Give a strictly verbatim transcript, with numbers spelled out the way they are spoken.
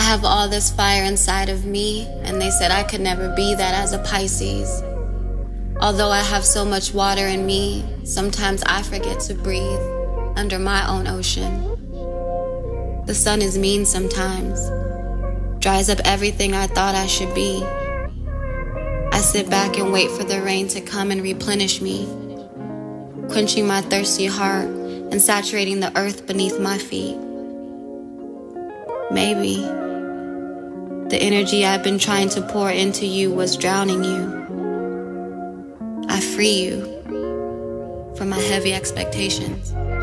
have all this fire inside of me, and they said I could never be that as a Pisces. Although I have so much water in me, sometimes I forget to breathe under my own ocean. The sun is mean sometimes, dries up everything I thought I should be. I sit back and wait for the rain to come and replenish me, quenching my thirsty heart and saturating the earth beneath my feet. Maybe the energy I've been trying to pour into you was drowning you. I free you from my heavy expectations.